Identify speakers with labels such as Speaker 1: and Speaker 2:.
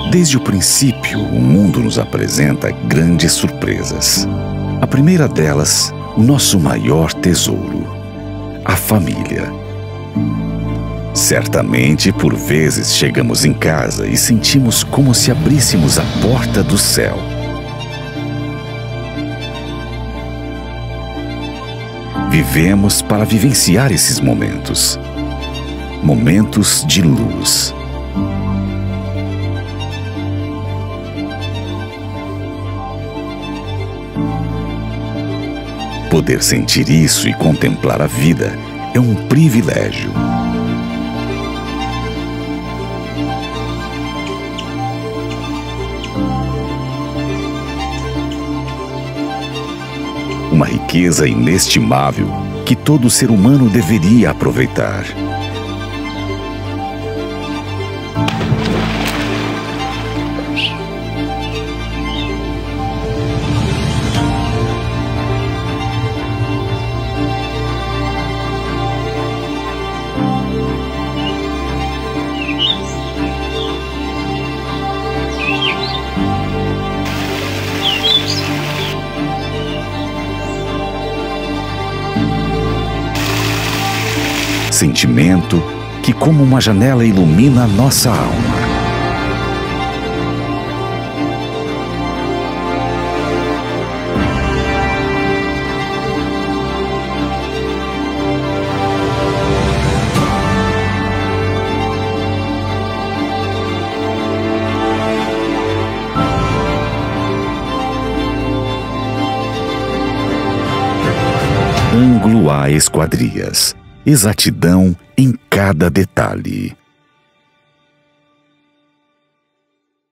Speaker 1: Desde o princípio, o mundo nos apresenta grandes surpresas. A primeira delas, o nosso maior tesouro, a família. Certamente, por vezes, chegamos em casa e sentimos como se abríssemos a porta do céu. Vivemos para vivenciar esses momentos. Momentos de luz. Poder sentir isso e contemplar a vida é um privilégio. Uma riqueza inestimável que todo ser humano deveria aproveitar. Sentimento que, como uma janela, ilumina a nossa alma. Ângulo a esquadrias. Exatidão em cada detalhe.